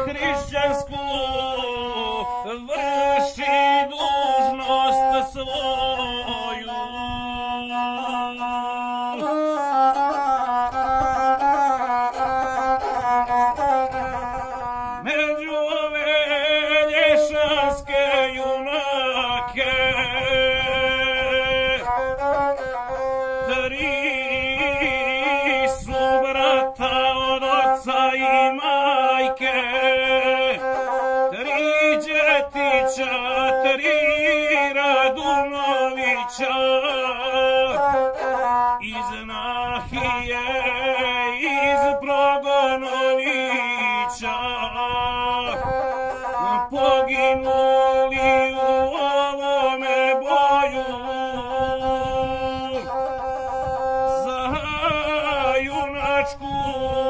hrišćansku vrši dužnost svoju. Među ove lješanske junake tri su brata od oca i majke, tri djetića, tri Radunovića, iz Nahije, iz Progonovića, poginuli u ovome boju. Za junačku